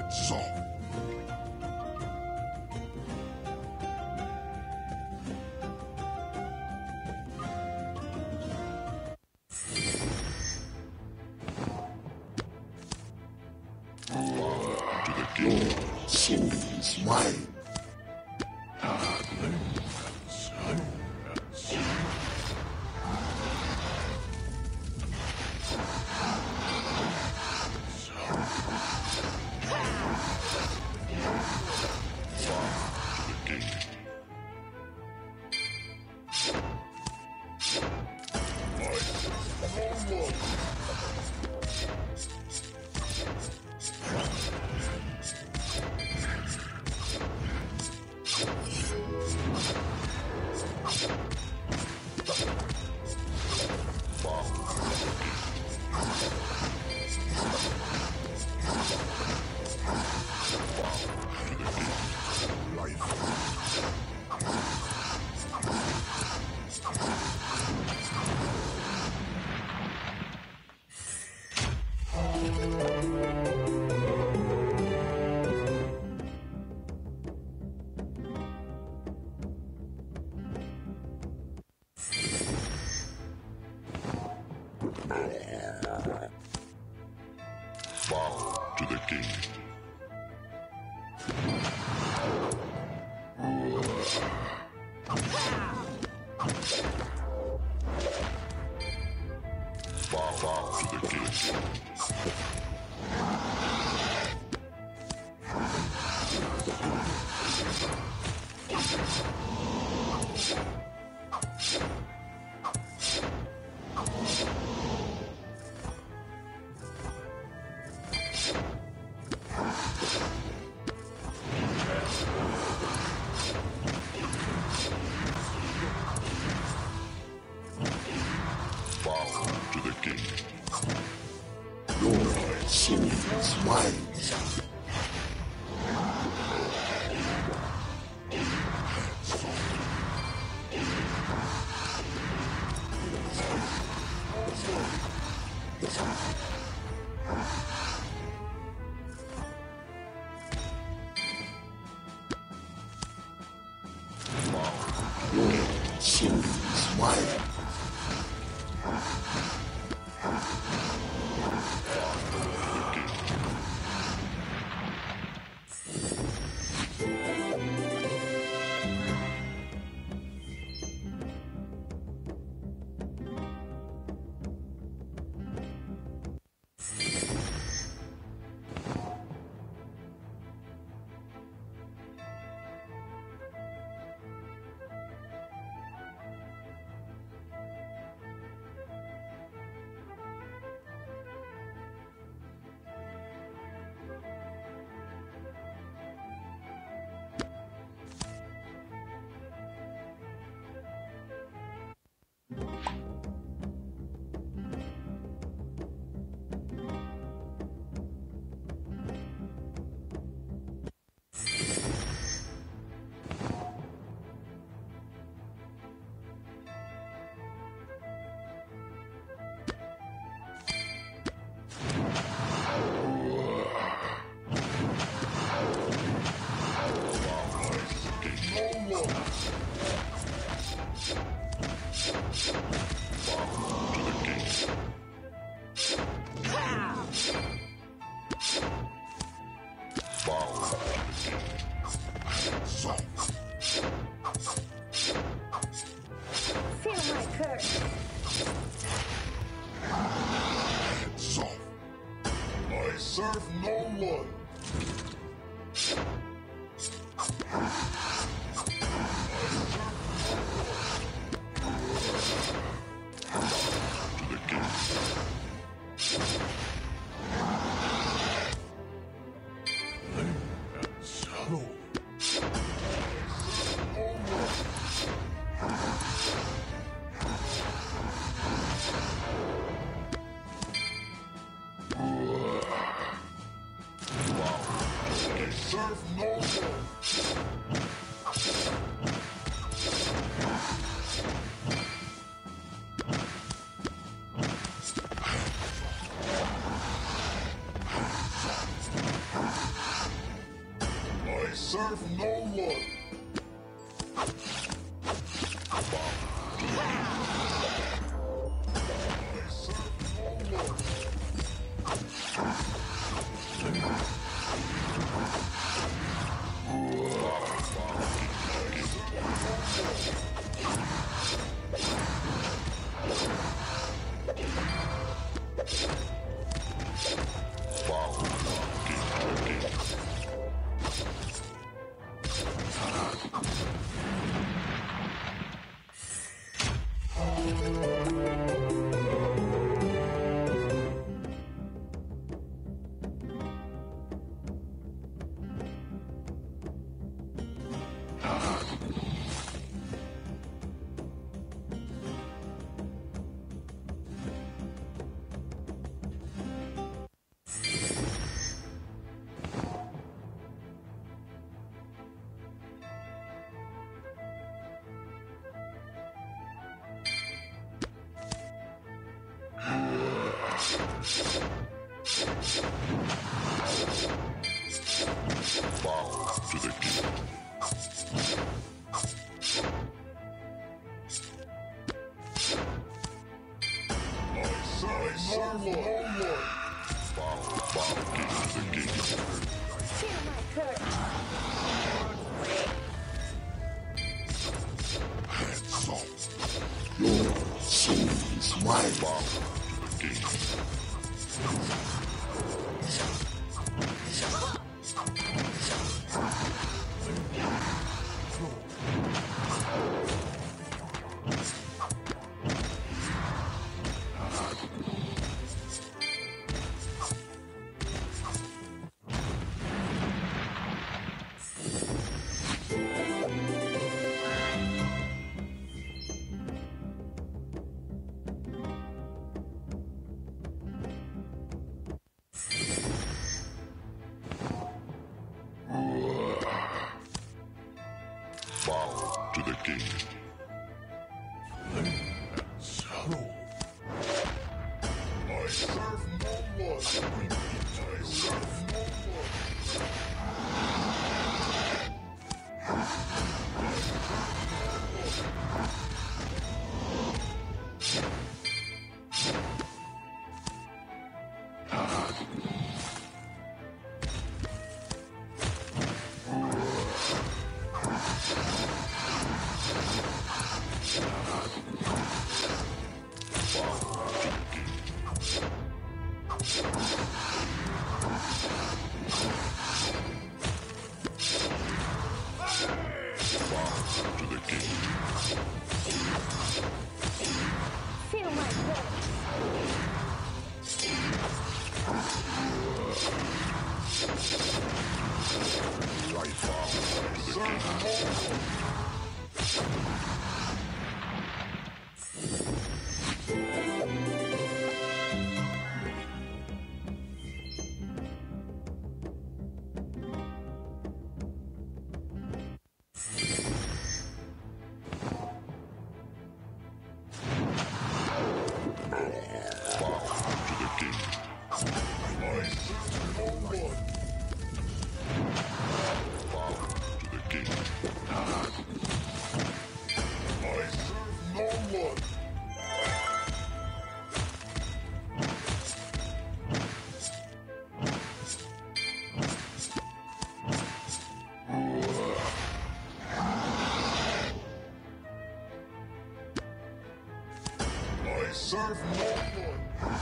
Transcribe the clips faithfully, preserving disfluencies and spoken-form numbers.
Hands off. To the king. Soul is mine. Bow to the king. Bow, bow to the king. To the king. Your soul is mine. Your soul is mine. Feel my curse. Hands off. I serve no one. To the king. serve no one. I serve no one. Bow to the king. I serve no one. Bow, bow to the king. Feel my curse. Hands off. Your soul is mine. Bow to the king. Bow to the king. So, I serve no one. I serve no Feel my curse. right bow to the king. I serve no one.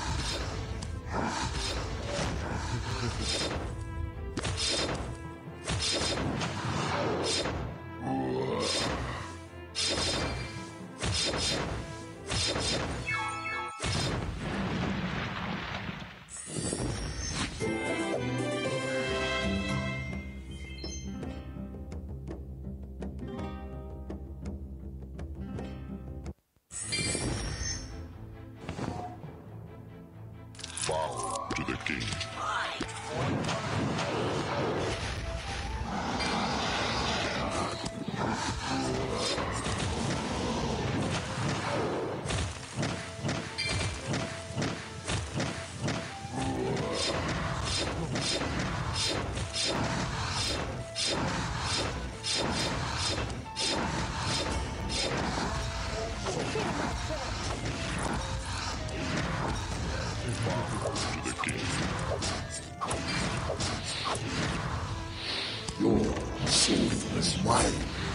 Bow to the king. Why?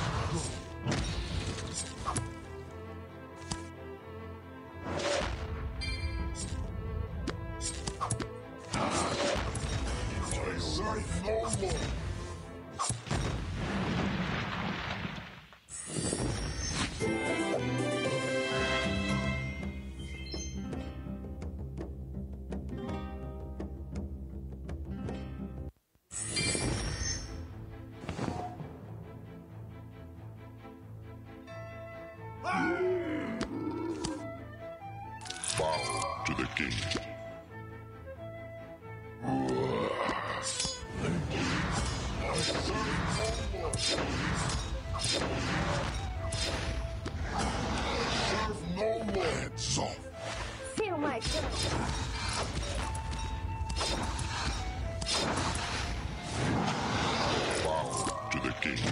I serve no more. Bow to the king. I serve no more. Serve no more. Heads off. Feel my curse. Bow to the king.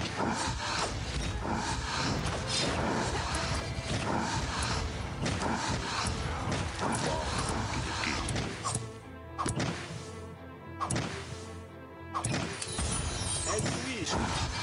É difícil.